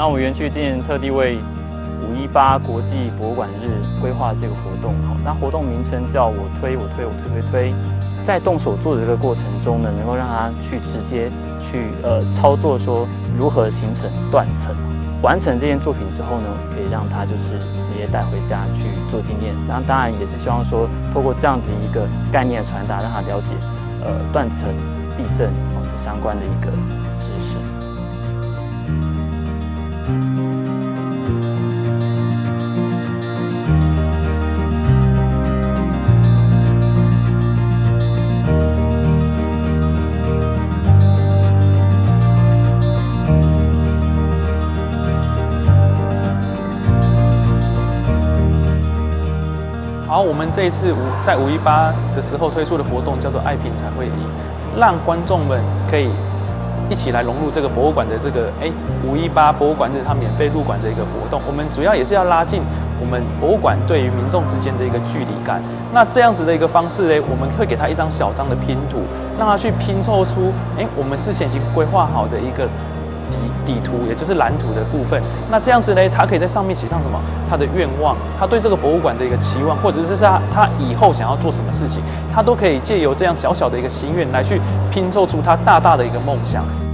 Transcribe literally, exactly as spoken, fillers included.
那我们园区今年特地为五一八国际博物馆日规划这个活动，好，那活动名称叫我推我推我推推推，在动手做的这个过程中呢，能够让他去直接去呃操作说如何形成断层，完成这件作品之后呢，可以让他就是直接带回家去做纪念。那当然也是希望说，透过这样子一个概念的传达，让他了解呃断层、地震哦相关的一个知识。 好，我们这一次五在五一八的时候推出的活动叫做“爱拼才会赢”，让观众们可以一起来融入这个博物馆的这个哎五一八博物馆日它免费入馆的一个活动。我们主要也是要拉近我们博物馆对于民众之间的一个距离感。那这样子的一个方式呢，我们会给他一张小张的拼图，让他去拼凑出哎我们事前已经规划好的一个底底图，也就是蓝图的部分。那这样子呢，他可以在上面写上什么？他的愿望，他对这个博物馆的一个期望，或者是他他以后想要做什么事情，他都可以借由这样小小的一个心愿来去拼凑出他大大的一个梦想。